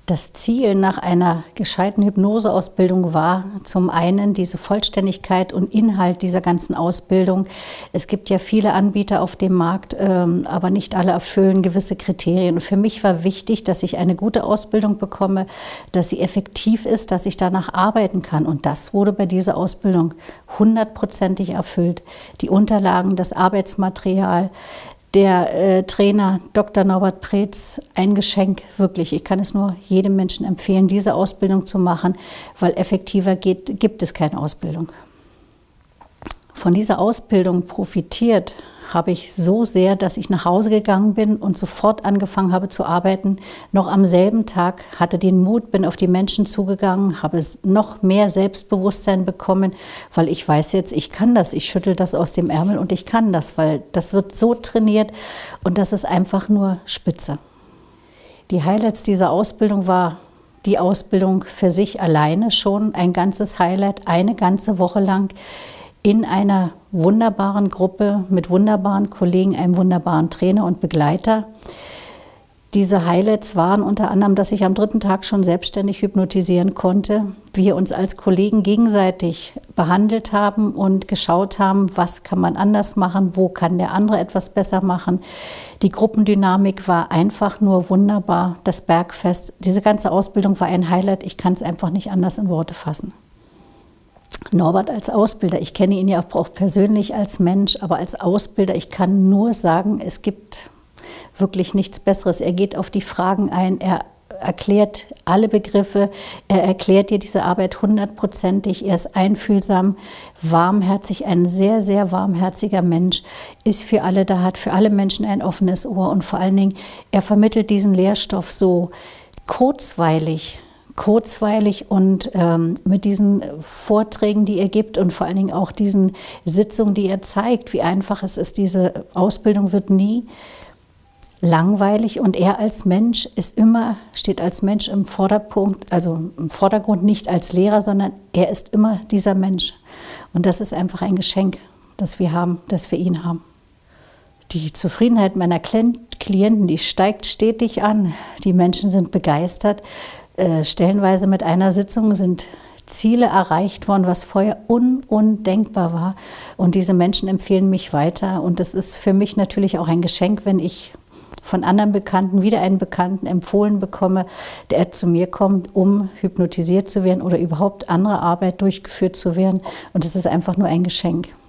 Das Ziel nach einer gescheiten Hypnoseausbildung war zum einen diese Vollständigkeit und Inhalt dieser ganzen Ausbildung. Es gibt ja viele Anbieter auf dem Markt, aber nicht alle erfüllen gewisse Kriterien. Und für mich war wichtig, dass ich eine gute Ausbildung bekomme, dass sie effektiv ist, dass ich danach arbeiten kann. Und das wurde bei dieser Ausbildung 100%ig erfüllt. Die Unterlagen, das Arbeitsmaterial, der Trainer Dr. Norbert Preetz, ein Geschenk, wirklich. Ich kann es nur jedem Menschen empfehlen, diese Ausbildung zu machen, weil effektiver gibt es keine Ausbildung. Von dieser Ausbildung profitiert habe ich so sehr, dass ich nach Hause gegangen bin und sofort angefangen habe zu arbeiten. Noch am selben Tag hatte den Mut, bin auf die Menschen zugegangen, habe noch mehr Selbstbewusstsein bekommen, weil ich weiß jetzt, ich kann das, ich schüttel das aus dem Ärmel und ich kann das, weil das wird so trainiert und das ist einfach nur spitze. Die Highlights dieser Ausbildung war die Ausbildung für sich alleine schon ein ganzes Highlight, eine ganze Woche lang in einer wunderbaren Gruppe mit wunderbaren Kollegen, einem wunderbaren Trainer und Begleiter. Diese Highlights waren unter anderem, dass ich am 3. Tag schon selbstständig hypnotisieren konnte, wir uns als Kollegen gegenseitig behandelt haben und geschaut haben, was kann man anders machen, wo kann der andere etwas besser machen. Die Gruppendynamik war einfach nur wunderbar, das Bergfest. Diese ganze Ausbildung war ein Highlight, ich kann es einfach nicht anders in Worte fassen. Norbert als Ausbilder, ich kenne ihn ja auch persönlich als Mensch, aber als Ausbilder, ich kann nur sagen, es gibt wirklich nichts Besseres. Er geht auf die Fragen ein, er erklärt alle Begriffe, er erklärt dir diese Arbeit 100%ig, er ist einfühlsam, warmherzig, ein sehr, sehr warmherziger Mensch, ist für alle da, hat für alle Menschen ein offenes Ohr und vor allen Dingen, er vermittelt diesen Lehrstoff so kurzweilig und mit diesen Vorträgen, die er gibt und vor allen Dingen auch diesen Sitzungen, die er zeigt, wie einfach es ist. Diese Ausbildung wird nie langweilig und er als Mensch steht als Mensch im Vorderpunkt, also im Vordergrund nicht als Lehrer, sondern er ist immer dieser Mensch. Und das ist einfach ein Geschenk, das wir haben, das wir ihn haben. Die Zufriedenheit meiner Klienten, die steigt stetig an. Die Menschen sind begeistert. Stellenweise mit einer Sitzung sind Ziele erreicht worden, was vorher undenkbar war. Und diese Menschen empfehlen mich weiter. Und es ist für mich natürlich auch ein Geschenk, wenn ich von anderen Bekannten wieder einen Bekannten empfohlen bekomme, der zu mir kommt, um hypnotisiert zu werden oder überhaupt andere Arbeit durchgeführt zu werden. Und es ist einfach nur ein Geschenk.